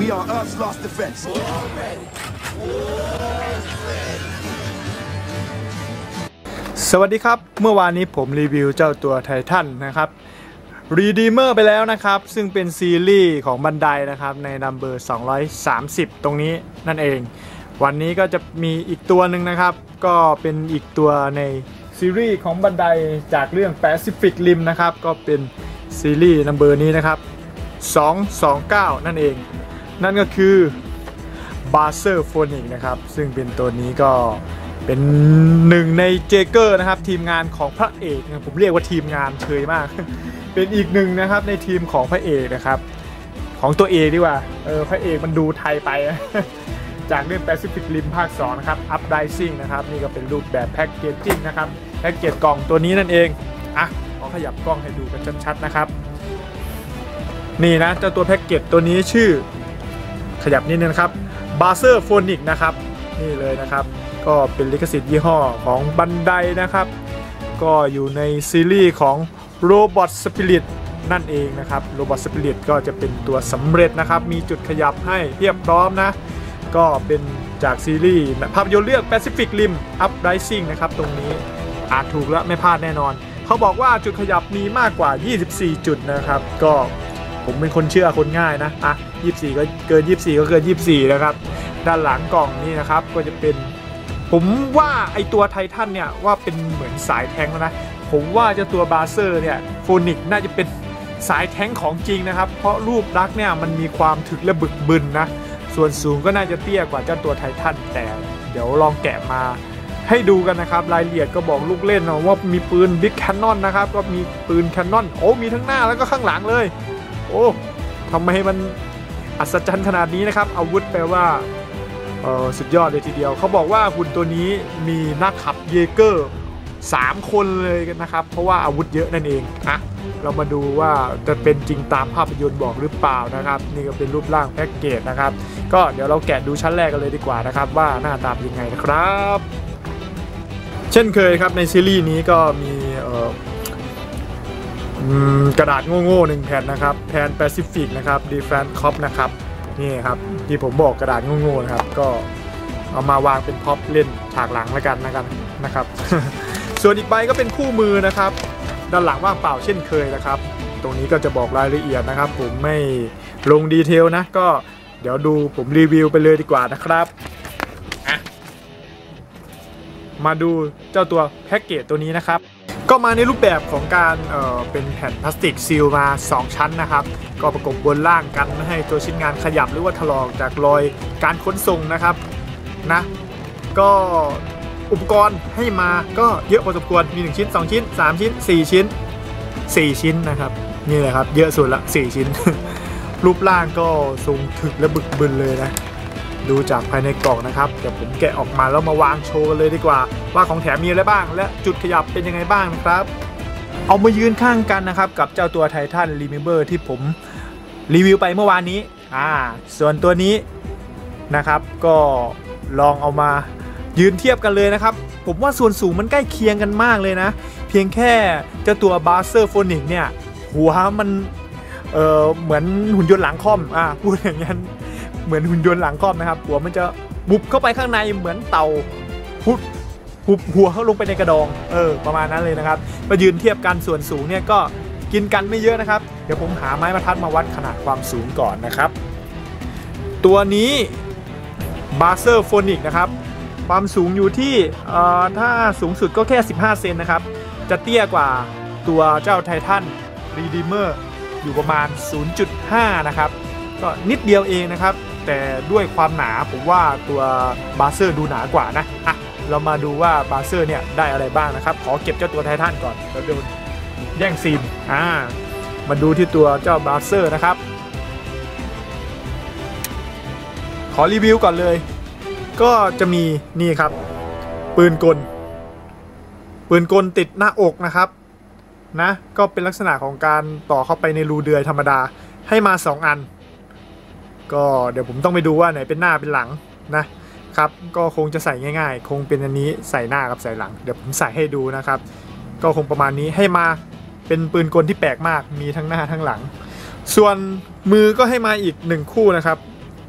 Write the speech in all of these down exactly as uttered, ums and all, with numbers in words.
We are Earth's lost defense. สวัสดีครับเมื่อวานนี้ผมรีวิวเจ้าตัวไททันนะครับรีดีเมอร์ไปแล้วนะครับซึ่งเป็นซีรีส์ของบันไดนะครับในนัมเบอร์สองร้อยสามสิบตรงนี้นั่นเองวันนี้ก็จะมีอีกตัวหนึ่งนะครับก็เป็นอีกตัวในซีรีส์ของบันไดจากเรื่อง Pacific Rim นะครับก็เป็นซีรีส์นัมเบอร์นี้นะครับสองสองเก้านั่นเองนั่นก็คือ Baser Phoenix นะครับซึ่งเป็นตัวนี้ก็เป็นหนึ่งในเจเกอร์นะครับทีมงานของพระเอกผมเรียกว่าทีมงานเฉยมากเป็นอีกหนึ่งนะครับในทีมของพระเอกนะครับของตัวเอกดีกว่าเออพระเอกมันดูไทยไป จากเรื่อง Pacific Rim ภาคสองนะครับ Uprising นะครับนี่ก็เป็นรูปแบบแพ็กเกจจิ้งนะครับแพ็กเกจกล่องตัวนี้นั่นเองอ่ะขอขยับกล้องให้ดูกันชัดๆนะครับนี่นะเจ้าตัวแพ็กเกจตัวนี้ชื่อขยับนิดนึงนะครับ Baser Phoenix นะครับนี่เลยนะครับก็เป็นลิขสิทธิ์ยี่ห้อของบันไดนะครับก็อยู่ในซีรีส์ของ Robot Spirit นั่นเองนะครับ Robot Spirit ก็จะเป็นตัวสำเร็จนะครับมีจุดขยับให้เพียบพร้อมนะก็เป็นจากซีรีส์ภาพยนตร์เรื่อง Pacific Rim Uprising นะครับตรงนี้อาจถูกแล้วไม่พลาดแน่นอนเขาบอกว่าจุดขยับมีมากกว่ายี่สิบสี่จุดนะครับก็ผมเป็นคนเชื่อคนง่ายนะอ่ะยี่สิบสี่ก็เกินยี่สิบสี่ก็เกินยี่สิบสี่นะครับด้านหลังกล่องนี่นะครับก็จะเป็นผมว่าไอตัวไททันเนี่ยว่าเป็นเหมือนสายแทงนะผมว่าจะตัวบาเซอร์เนี่ยโฟนิกน่าจะเป็นสายแทงของจริงนะครับเพราะรูปลักษณ์เนี่ยมันมีความถึกและบึกบึนนะส่วนสูงก็น่าจะเตี้ยกว่าเจ้าตัวไททันแต่เดี๋ยวลองแกะมาให้ดูกันนะครับรายละเอียดก็บอกลูกเล่นนะว่ามีปืนบิ๊กแคนนอนนะครับก็มีปืนแคนนอนโอ้มีทั้งหน้าแล้วก็ข้างหลังเลยโอ้ทำไมมันอัศจรรย์ขนาดนี้นะครับอาวุธแปลว่าเออสุดยอดเลยทีเดียวเขาบอกว่าหุ่นตัวนี้มีนักขับเยเกอร์สามคนเลยกันนะครับเพราะว่าอาวุธเยอะนั่นเองนะเรามาดูว่าจะเป็นจริงตามภาพยนตร์บอกหรือเปล่านะครับนี่ก็เป็นรูปร่างแพ็กเกจนะครับก็เดี๋ยวเราแกะดูชั้นแรกกันเลยดีกว่านะครับว่าหน้าตาเป็นยังไงนะครับเช่นเคยครับในซีรีส์นี้ก็มีกระดาษโง่ๆหนึ่งแผ่นนะครับแผ่นแปซิฟิกนะครับดีแฟนคอปนะครับนี่ครับที่ผมบอกกระดาษโง่ๆนะครับก็เอามาวางเป็นพ็อปเล่นฉากหลังแล้วกันนะครับนะครับ ส่วนอีกใบก็เป็นคู่มือนะครับด้านหลังว่างเปล่าเช่นเคยนะครับตรงนี้ก็จะบอกรายละเอียดนะครับผมไม่ลงดีเทลนะก็เดี๋ยวดูผมรีวิวไปเลยดีกว่านะครับมาดูเจ้าตัวแพ็กเกจตัวนี้นะครับก็มาในรูปแบบของการเอ่อเป็นแผ่นพลาสติกซีลมาสองชั้นนะครับก็ประกบบนล่างกันไม่ให้ตัวชิ้นงานขยับหรือว่าถลอกจากรอยการขนส่งนะครับนะก็อุปกรณ์ให้มาก็เยอะพอสมควรมีหนึ่งชิ้นสองชิ้นสามชิ้นสี่ชิ้นสี่ชิ้นนะครับนี่แหละครับเยอะสุดละสี่ชิ้น รูปร่างก็ทรงถึกและบึกบึนเลยนะดูจากภายในกล่องนะครับเดี๋ยวผมแกะออกมาแล้วมาวางโชว์กันเลยดีกว่าว่าของแถมมีอะไรบ้างและจุดขยับเป็นยังไงบ้างนะครับเอามายืนข้างกันนะครับกับเจ้าตัวไททันรีเมมเบอร์ที่ผมรีวิวไปเมื่อวานนี้อ่าส่วนตัวนี้นะครับก็ลองเอามายืนเทียบกันเลยนะครับผมว่าส่วนสูงมันใกล้เคียงกันมากเลยนะเพียงแค่เจ้าตัว Baser Phoenix เนี่ยหัวมันเออเหมือนหุ่นยนต์หลังค่อมอ่าพูดอย่างนั้นเหมือนหุ่นยนต์หลังค่อมนะครับหัวมันจะบุบเข้าไปข้างในเหมือนเต่าพุดหุบหัวเข้าลงไปในกระดองเออประมาณนั้นเลยนะครับมายืนเทียบกันส่วนสูงเนี่ยก็กินกันไม่เยอะนะครับเดี๋ยวผมหาไม้บรรทัดมาวัดขนาดความสูงก่อนนะครับตัวนี้ Baser Phoenix นะครับความสูงอยู่ที่ถ้าสูงสุดก็แค่สิบห้าเซนนะครับจะเตี้ยกว่าตัวเจ้าไททัน Redeemer อยู่ประมาณ ศูนย์จุดห้า นะครับก็นิดเดียวเองนะครับแต่ด้วยความหนาผมว่าตัวบาเซอร์ดูหนากว่านะอ่ะเรามาดูว่าบาเซอร์เนี่ยได้อะไรบ้างนะครับขอเก็บเจ้าตัวไททันก่อนแล้วโดนแย่งซีนอ่ามาดูที่ตัวเจ้าบาเซอร์นะครับขอรีวิวก่อนเลยก็จะมีนี่ครับปืนกลปืนกลติดหน้าอกนะครับนะก็เป็นลักษณะของการต่อเข้าไปในรูเดือยธรรมดาให้มาสองอันก็เดี๋ยวผมต้องไปดูว่าไหนเป็นหน้าเป็นหลังนะครับก็คงจะใส่ง่ายๆคงเป็นอันนี้ใส่หน้ากับใส่หลังเดี๋ยวผมใส่ให้ดูนะครับก็คงประมาณนี้ให้มาเป็นปืนกลที่แปลกมากมีทั้งหน้าทั้งหลังส่วนมือก็ให้มาอีกหนึ่งคู่นะครับ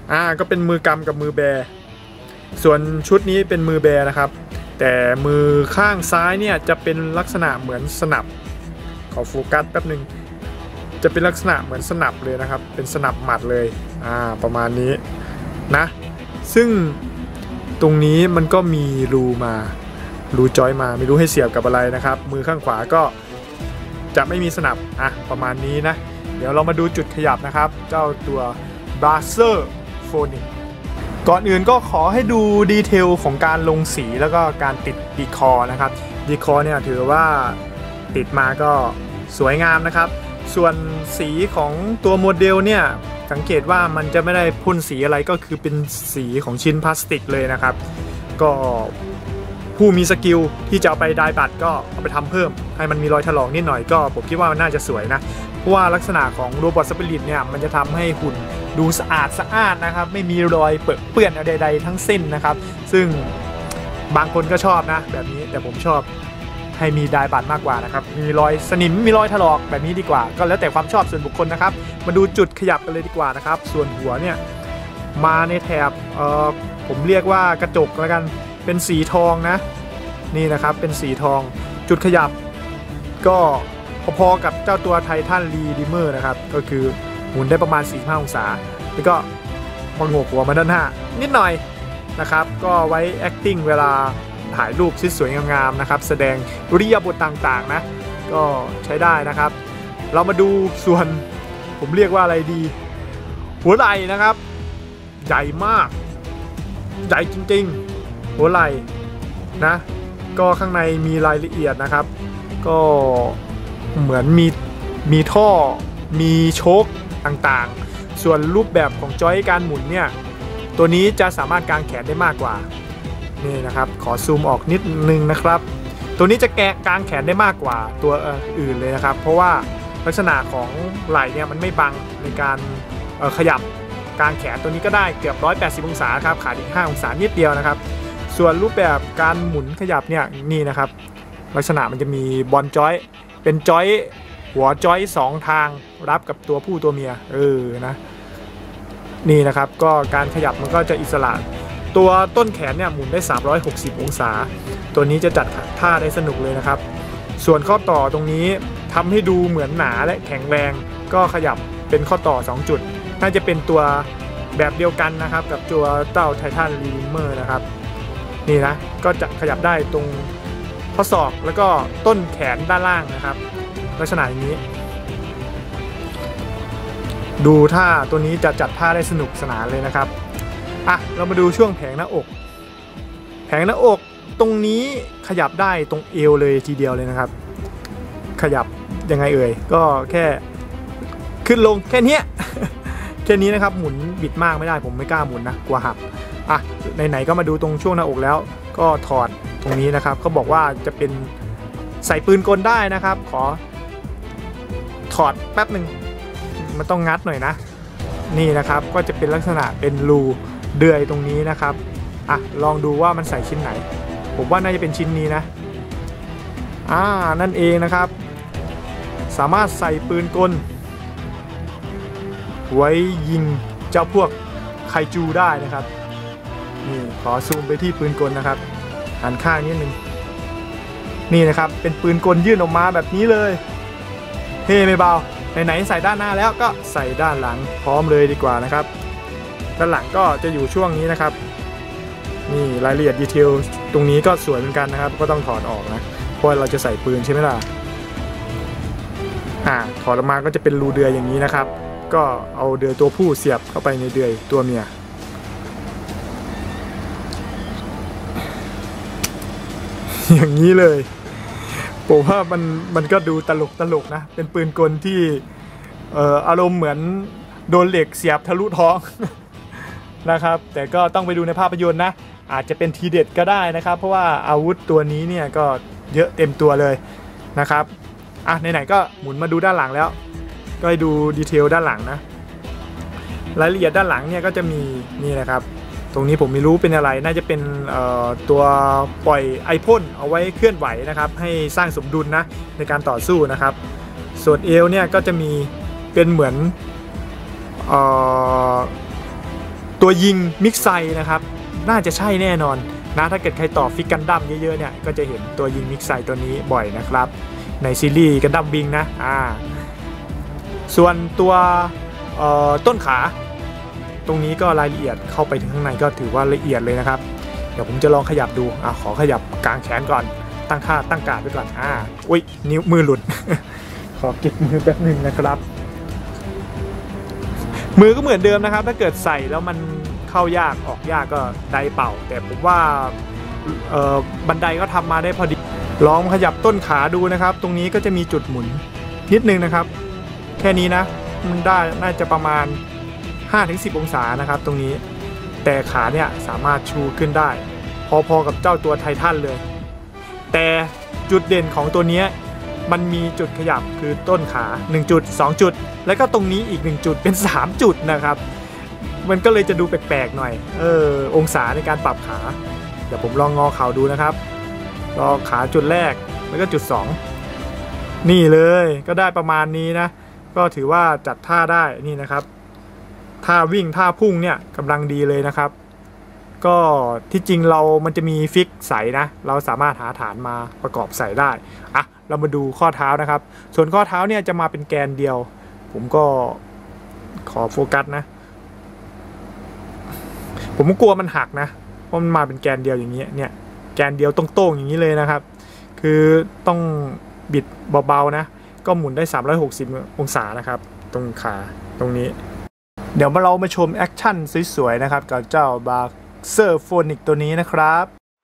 อ่าก็เป็นมือกำกับมือแบส่วนชุดนี้เป็นมือแบนะครับแต่มือข้างซ้ายเนี่ยจะเป็นลักษณะเหมือนสนับขอโฟกัสแป๊บหนึ่งจะเป็นลักษณะเหมือนสนับเลยนะครับเป็นสนับหมัดเลยอ่าประมาณนี้นะซึ่งตรงนี้มันก็มีรูมารูจอยมาไม่รู้ให้เสียบกับอะไรนะครับมือข้างขวาก็จะไม่มีสนับอ่ะประมาณนี้นะเดี๋ยวเรามาดูจุดขยับนะครับเจ้าตัว Blazer Phoenix ก่อนอื่นก็ขอให้ดูดีเทลของการลงสีแล้วก็การติดดีคอร์นะครับดีคอร์เนี่ยถือว่าติดมาก็สวยงามนะครับส่วนสีของตัวโมเดลเนี่ยสังเกตว่ามันจะไม่ได้พ่นสีอะไรก็คือเป็นสีของชิ้นพลาสติกเลยนะครับก็ผู้มีสกิลที่จะเอาไปไดร์บัตก็เอาไปทำเพิ่มให้มันมีรอยถลอกนิดหน่อยก็ผมคิดว่ามันน่าจะสวยนะเพราะว่าลักษณะของโรบอทสปิริตเนี่ยมันจะทำให้หุ่นดูสะอาดสะอาดนะครับไม่มีรอยเปื้อนอะไรใดๆทั้งสิ้นนะครับซึ่งบางคนก็ชอบนะแบบนี้แต่ผมชอบให้มีไดร์บัตมากกว่านะครับมีรอยสนิมมีรอยถลอกแบบนี้ดีกว่าก็แล้วแต่ความชอบส่วนบุคคลนะครับมาดูจุดขยับกันเลยดีกว่านะครับส่วนหัวเนี่ยมาในแถบเอ่อผมเรียกว่ากระจกแล้วกันเป็นสีทองนะนี่นะครับเป็นสีทองจุดขยับก็พอๆกับเจ้าตัวไททันรีดิเมอร์นะครับก็คือหมุนได้ประมาณสี่สิบห้าองศาแล้วก็พองกหัวมาด้านหน้านิดหน่อยนะครับก็ไว้ acting เวลาถ่ายรูปสวยๆงามๆนะครับแสดงอิริยาบถต่างๆนะก็ใช้ได้นะครับเรามาดูส่วนผมเรียกว่าอะไรดีหัวไหล่นะครับใหญ่มากใหญ่จริงๆหัวไหล่นะก็ข้างในมีรายละเอียดนะครับก็เหมือนมีมีท่อมีโชคต่างๆส่วนรูปแบบของจอยการหมุนเนี่ยตัวนี้จะสามารถกางแขนได้มากกว่านี่นะครับขอซูมออกนิดนึงนะครับตัวนี้จะแกะกางแขนได้มากกว่าตัวอื่นเลยนะครับเพราะว่าลักษณะของไหล่เนี่ยมันไม่บังในการขยับกางแขนตัวนี้ก็ได้เกือบหนึ่งร้อยแปดสิบองศาครับขาดอีกห้าองศานิดเดียวนะครับส่วนรูปแบบการหมุนขยับเนี่ยนี่นะครับลักษณะมันจะมีบอลจอยเป็นจอยหัวจอยสองทางรับกับตัวผู้ตัวเมียเออนะนี่นะครับก็การขยับมันก็จะอิสระตัวต้นแขนเนี่ยหมุนได้สามร้อยหกสิบองศาตัวนี้จะจัดท่าได้สนุกเลยนะครับส่วนข้อต่อตรงนี้ทำให้ดูเหมือนหนาและแข็งแรงก็ขยับเป็นข้อต่อสองจุดน่าจะเป็นตัวแบบเดียวกันนะครับกับตัวเต้าไททันรีดิเมอร์นะครับนี่นะก็จะขยับได้ตรงข้อศอกแล้วก็ต้นแขนด้านล่างนะครับลักษณะอย่างนี้ดูท่าตัวนี้จะจัดท่าได้สนุกสนานเลยนะครับอ่ะเรามาดูช่วงแผงหน้าอกแผงหน้าอกตรงนี้ขยับได้ตรงเอวเลยทีเดียวเลยนะครับขยับยังไงเอ่ยก็แค่ขึ้นลงแค่นี้ แค่นี้นะครับหมุนบิดมากไม่ได้ผมไม่กล้าหมุนนะกลัวหักอ่ะไหนๆก็มาดูตรงช่วงหน้าอกแล้วก็ถอดตรงนี้นะครับเขาบอกว่าจะเป็นใส่ปืนกลได้นะครับขอถอดแป๊บหนึ่งมันต้องงัดหน่อยนะนี่นะครับก็จะเป็นลักษณะเป็นรูเดือยตรงนี้นะครับอ่ะลองดูว่ามันใส่ชิ้นไหนผมว่าน่าจะเป็นชิ้นนี้นะอ่านั่นเองนะครับสามารถใส่ปืนกลไว้ยิงเจ้าพวกไคจูได้นะครับนี่ขอซูมไปที่ปืนกลนะครับหันข้างนิดนึงนี่นะครับเป็นปืนกลยื่นออกมาแบบนี้เลยเท่ไม่เบาไหนๆใส่ด้านหน้าแล้วก็ใส่ด้านหลังพร้อมเลยดีกว่านะครับด้านหลังก็จะอยู่ช่วงนี้นะครับนี่รายละเอียดดีเทลตรงนี้ก็สวยเหมือนกันนะครับก็ต้องถอดออกนะเพราะเราจะใส่ปืนใช่ไหมล่ะอ่าถอดออกมาก็จะเป็นรูเดือยอย่างนี้นะครับก็เอาเดือยตัวผู้เสียบเข้าไปในเดือยตัวเมียอย่างนี้เลยผมว่ามันมันก็ดูตลกตลกนะเป็นปืนกลที่เอ่ออารมณ์เหมือนโดนเหล็กเสียบทะลุท้อง นะครับแต่ก็ต้องไปดูในภาพยนตร์นะอาจจะเป็นทีเด็ดก็ได้นะครับเพราะว่าอาวุธตัวนี้เนี่ยก็เยอะเต็มตัวเลยนะครับอ่ะไหนๆก็หมุนมาดูด้านหลังแล้วก็ให้ดูดีเทลด้านหลังนะรายละเอียดด้านหลังเนี่ยก็จะมีนี่นะครับตรงนี้ผมไม่รู้เป็นอะไรน่าจะเป็นตัวปล่อยไอพ่นเอาไว้เคลื่อนไหวนะครับให้สร้างสมดุลนะในการต่อสู้นะครับส่วนเอวเนี่ยก็จะมีเป็นเหมือนตัวยิงมิกไซนะครับน่าจะใช่แน่นอนนะถ้าเกิดใครต่อฟิกกันดั้มเยอะๆเนี่ยก็จะเห็นตัวยิงมิกไซตัวนี้บ่อยนะครับในซีรีส์กันดั้มวิงนะอ่าส่วนตัวต้นขาตรงนี้ก็รายละเอียดเข้าไปถึงข้างในก็ถือว่าละเอียดเลยนะครับเดี๋ยวผมจะลองขยับดูอ่าขอขยับกลางแขนก่อนตั้งค่าตั้งการไว้ก่อนอ่าอุ้ยนิ้วมือหลุด ขอเก็บมือแป๊บหนึ่งนะครับมือก็เหมือนเดิมนะครับถ้าเกิดใส่แล้วมันเข้ายากออกยากก็ไดเป่าแต่ผมว่าบันไดก็ทำมาได้พอดีลองขยับต้นขาดูนะครับตรงนี้ก็จะมีจุดหมุนนิดนึงนะครับแค่นี้นะมันได้น่าจะประมาณ ห้าถึงสิบ องศานะครับตรงนี้แต่ขาเนี่ยสามารถชูขึ้นได้พอๆกับเจ้าตัวไททันเลยแต่จุดเด่นของตัวนี้มันมีจุดขยับคือต้นขาหนึ่งจุดสองจุดแล้วก็ตรงนี้อีกหนึ่งจุดเป็นสามจุดนะครับมันก็เลยจะดูแปลกๆหน่อยเออองศาในการปรับขาเดี๋ยวผมลองงอเข่าดูนะครับรอขาจุดแรกแล้วก็จุดสองนี่เลยก็ได้ประมาณนี้นะก็ถือว่าจัดท่าได้นี่นะครับท่าวิ่งท่าพุ่งเนี่ยกำลังดีเลยนะครับก็ที่จริงเรามันจะมีฟิกใส่นะเราสามารถหาฐานมาประกอบใส่ได้อ่ะเรามาดูข้อเท้านะครับส่วนข้อเท้าเนี่ยจะมาเป็นแกนเดียวผมก็ขอโฟกัสนะผมกลัวมันหักนะเพราะมันมาเป็นแกนเดียวอย่างนี้เนี่ยแกนเดียวตรงๆอย่างนี้เลยนะครับคือต้องบิดเบาๆนะก็หมุนได้สามร้อยหกสิบองศานะครับตรงขาตรงนี้เดี๋ยวมาเรามาชมแอคชั่นสวยๆนะครับกับเจ้าบาร์เซอร์โฟนิกตัวนี้นะครับ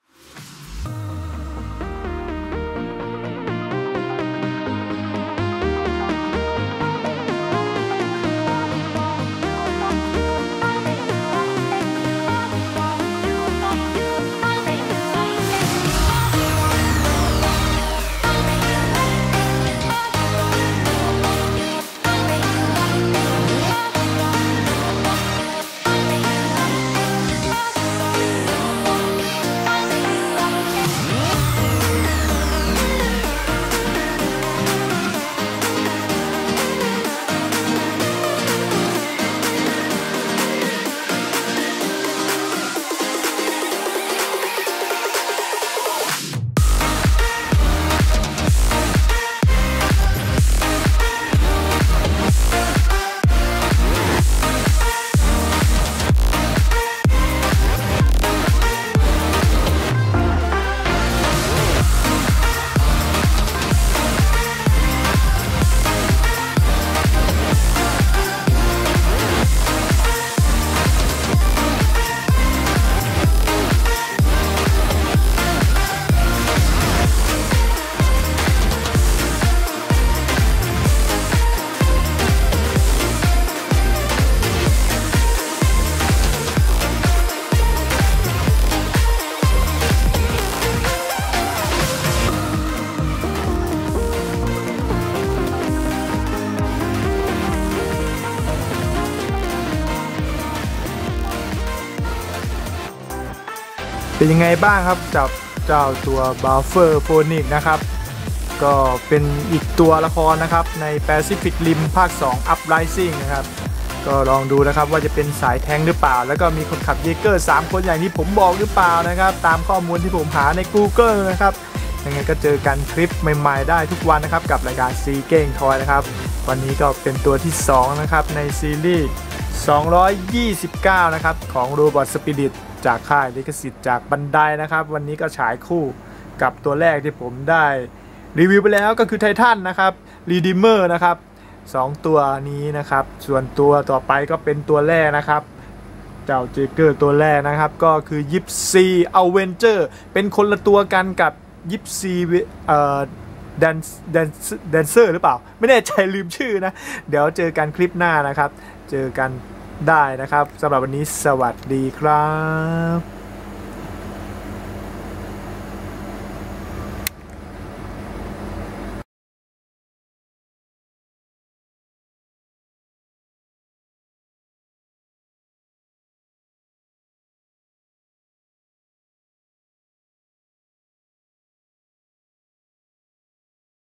เป็นยังไงบ้างครับจากเจ้าตัวบัฟเฟอร์โฟนิกนะครับก็เป็นอีกตัวละครนะครับใน Pacific Rim ภาค สอง Uprising นะครับก็ลองดูนะครับว่าจะเป็นสายแทงหรือเปล่าแล้วก็มีคนขับเยเกอร์สามคนอย่างที่ผมบอกหรือเปล่านะครับตามข้อมูลที่ผมหาใน Google นะครับยังไงก็เจอกันคลิปใหม่ๆได้ทุกวันนะครับกับรายการซีเก้งทอยนะครับวันนี้ก็เป็นตัวที่สองนะครับในซีรีส์สองร้อยยี่สิบเก้านะครับของ Robot Spirit จากค่ายลิขสิทธิ์จากบันไดนะครับวันนี้ก็ฉายคู่กับตัวแรกที่ผมได้รีวิวไปแล้วก็คือไททันนะครับ Redeemer นะครับสองตัวนี้นะครับส่วนตัวต่อไปก็เป็นตัวแรกนะครับเจ้าเจเกอร์ตัวแรกนะครับก็คือยิปซีอเวนเจอร์เป็นคนละตัวกันกับยิปซีเอ่อแดนแดนแดนเซอร์หรือเปล่าไม่แน่ใจลืมชื่อนะเดี๋ยวเจอกันคลิปหน้านะครับเจอกันได้นะครับสำหรับวันนี้สวัสดีครับ